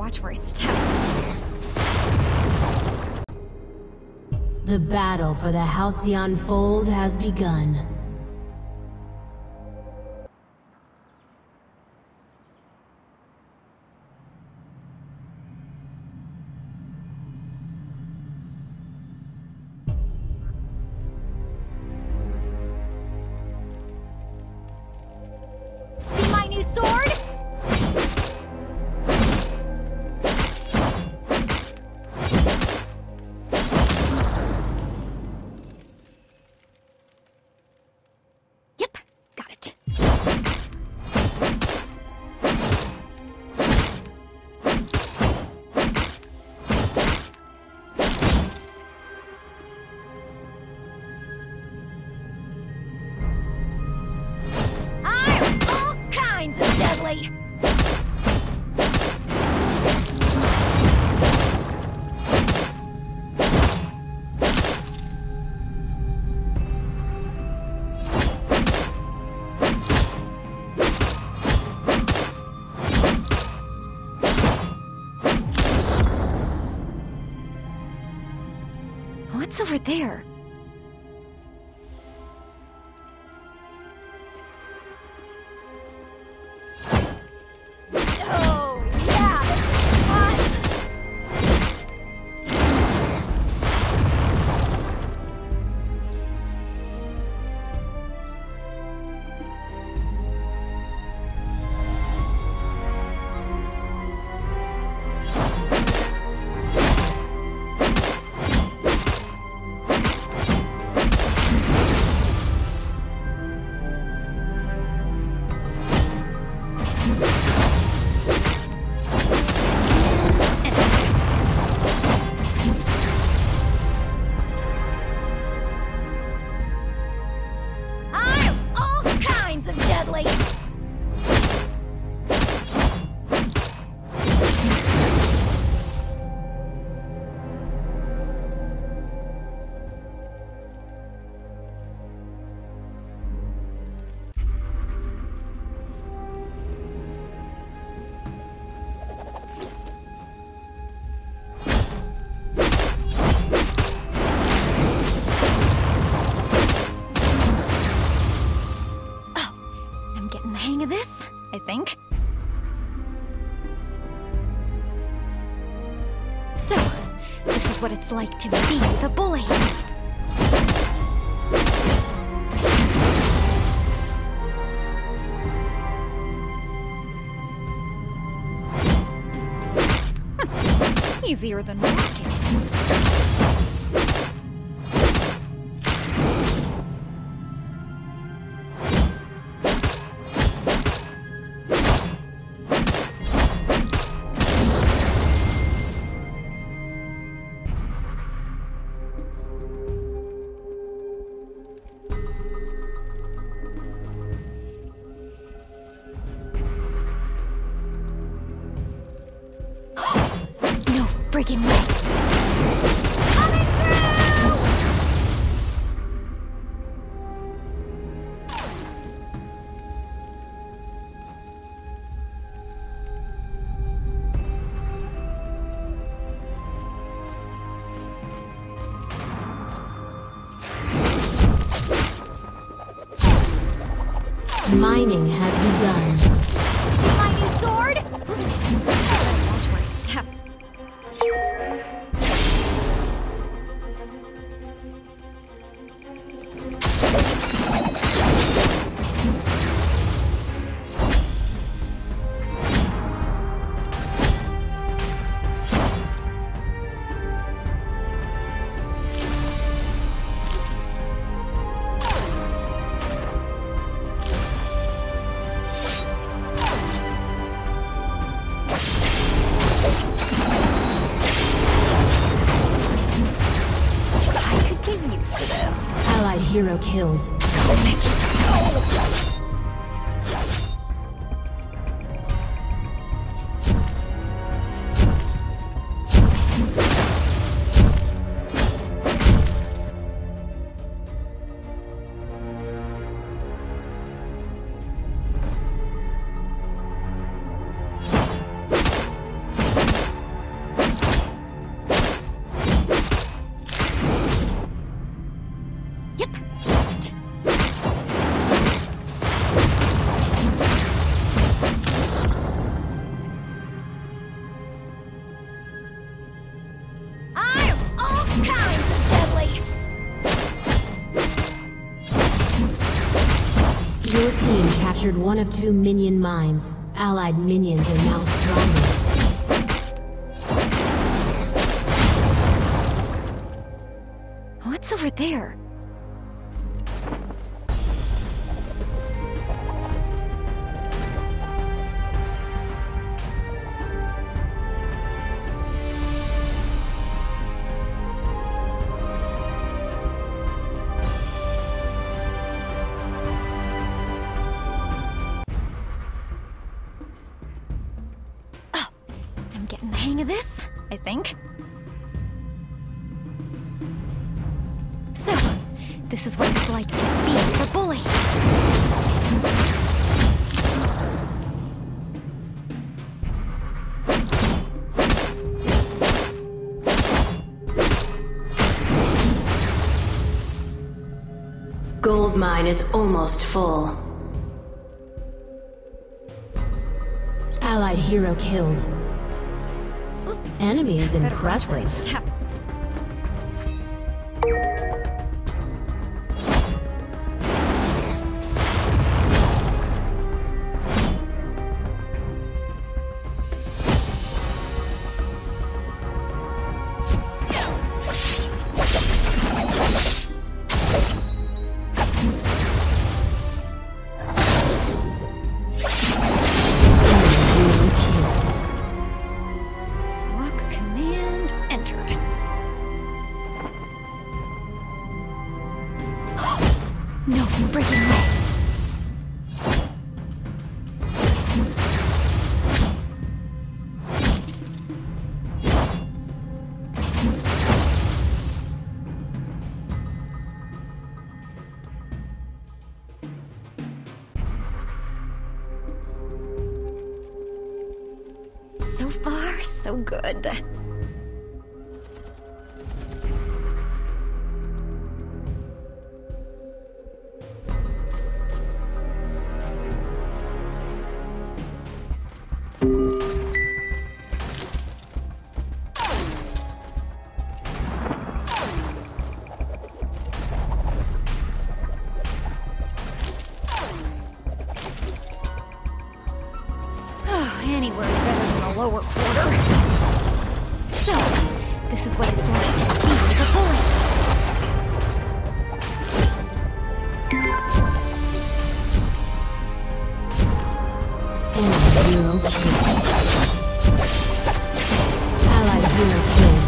watch where I step. The battle for the Halcyon Fold has begun. See my new sword? Yep, got it. I'm all kinds of deadly. What's over there? Oh, yeah, this is fun! I'm all kinds of deadly. I'm getting the hang of this, I think. So, this is what it's like to be the bully. Easier than walking. No friggin' way. Coming through! Mining has begun. See my new sword? Watch where I step. Allied hero killed. captured one of 2 minion mines. Allied minions are now stronger. What's over there? Getting the hang of this, I think. So, this is what it's like to be the bully. Gold mine is almost full. Allied hero killed. Enemy is impressive. Step. No, breaking away. So far, so good. Anywhere's better than the lower quarter. So, this is what it's like to be the bully. Hero killed. Allied hero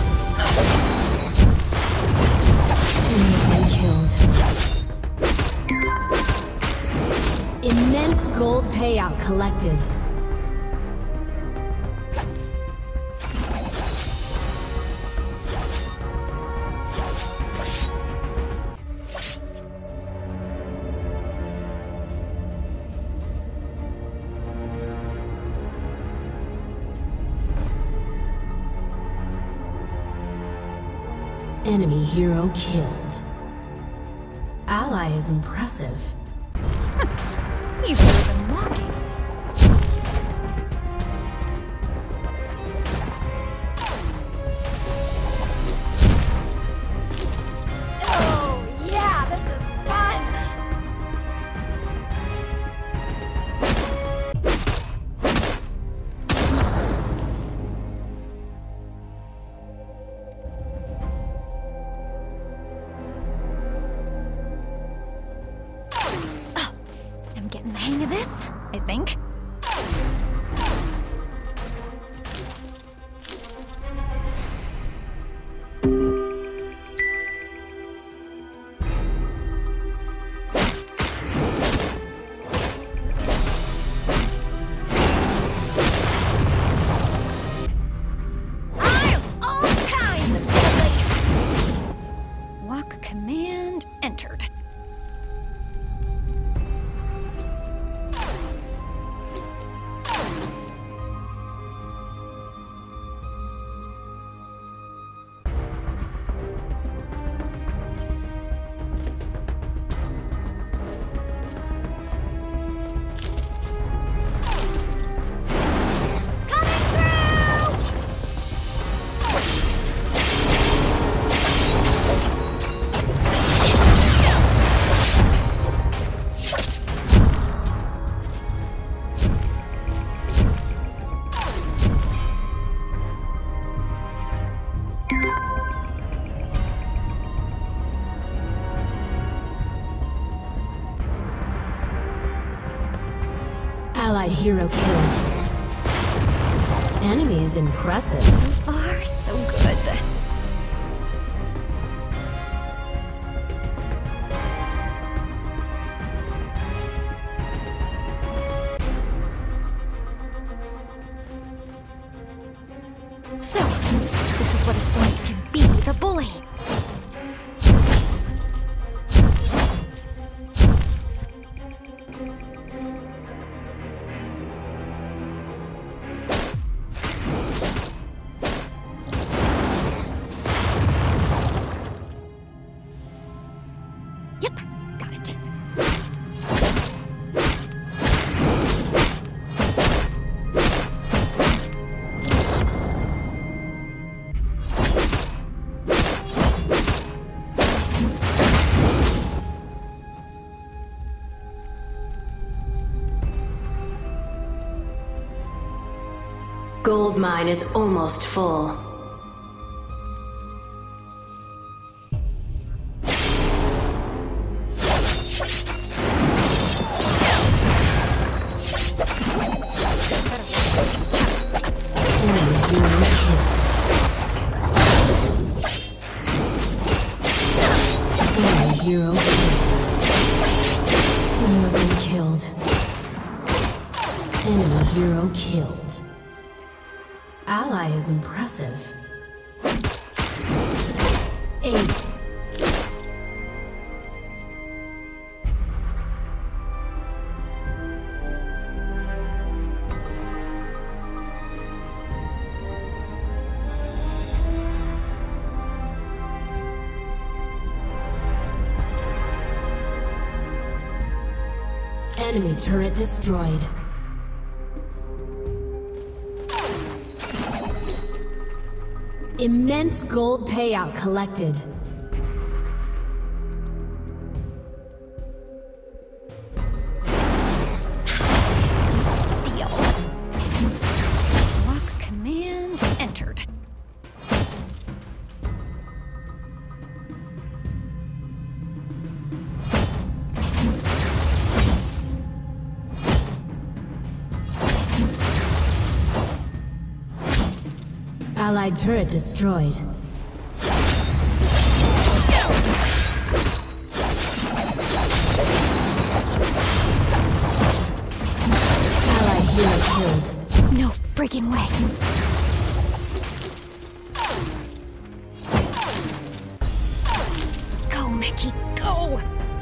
killed. Killed. Immense gold payout collected. Enemy hero killed. Ally is impressive. Easier than walking. Oh, yeah, this is fun! Getting the hang of this, I think. I'm all kinds of deadly. Walk command entered. Allied hero killed. Enemy is impressive. So far, so good. So, this is what it's like to be the bully. Yep, got it. Gold mine is almost full. Hero killed. You have been killed. Enemy hero killed. Ally is impressive. Ace. Enemy turret destroyed. Immense gold payout collected. Steal. Lock command entered. Allied turret destroyed. Allied hero killed. No friggin' way. Go, Mickey, go!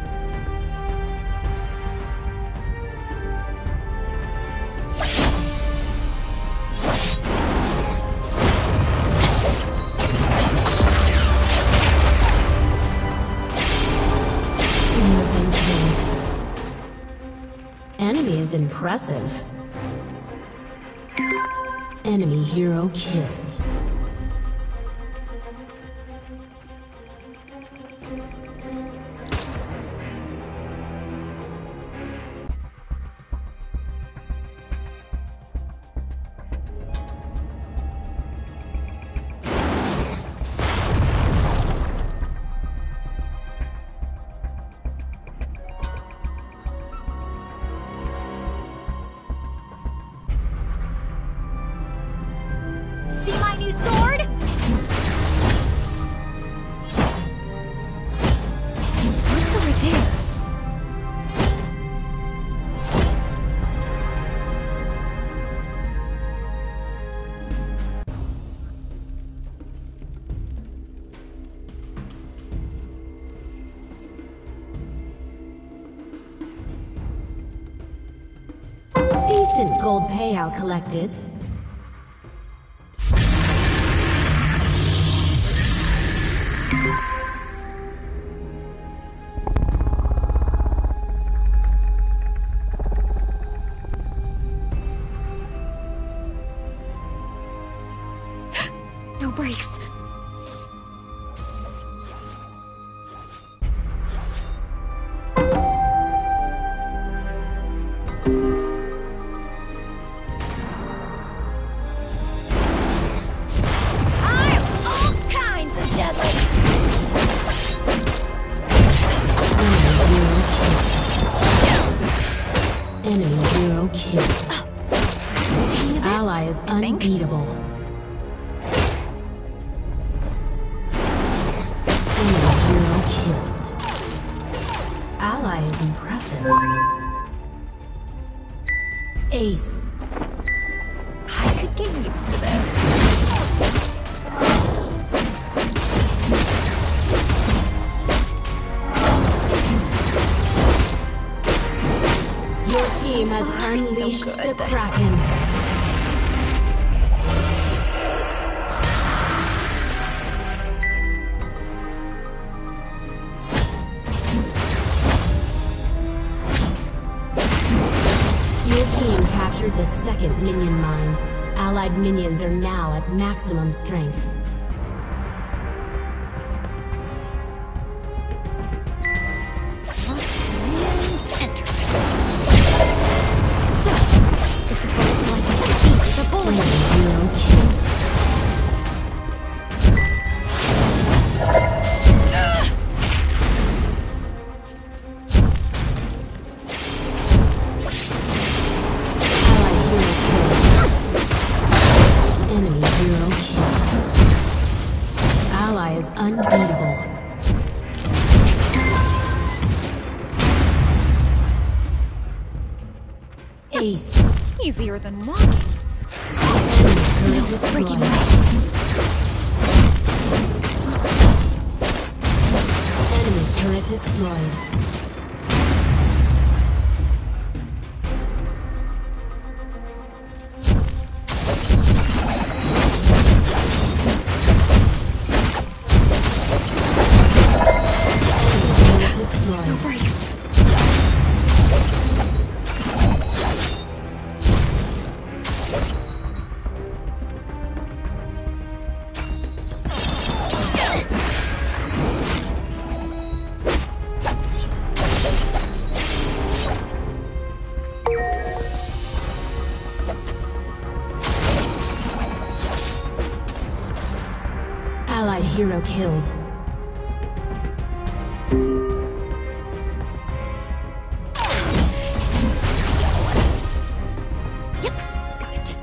Enemy is impressive. Enemy hero killed. See my new sword? What's over there? Decent gold payout collected. No brakes. I'm all kinds of deadly. Enemy hero killed. think. unbeatable. Enemy hero killed. Ally is impressive. Ace. I could get used to this. Your team has unleashed so the good. Kraken. Your team captured the second minion mine. Allied minions are now at maximum strength. Enter. So, this is what it's like to compete with a bully. Enemy hero killed. Allied hero killed. Enemy hero killed. Ally is unbeatable. Ace. Easier than walking. Enemy turret Breaking destroyed. Enemy turret destroyed. Enemy turret destroyed. No breaks. Allied hero killed. Yep, got it.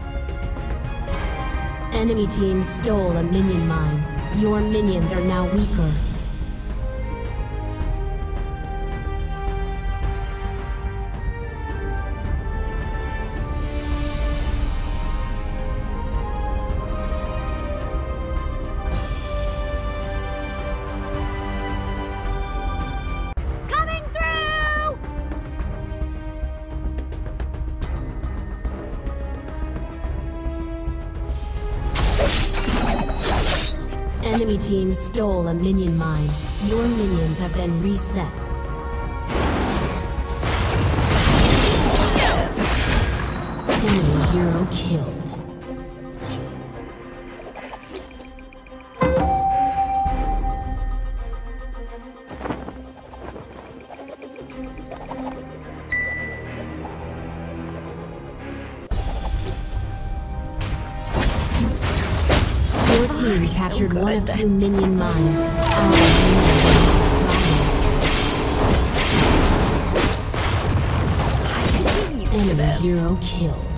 Enemy team stole a minion mine. Your minions are now weaker. Coming through! Enemy team stole a minion mine. Your minions have been reset. Enemy hero killed. Your team captured one of two minion mines. Allied I could get used to enemy this. hero killed.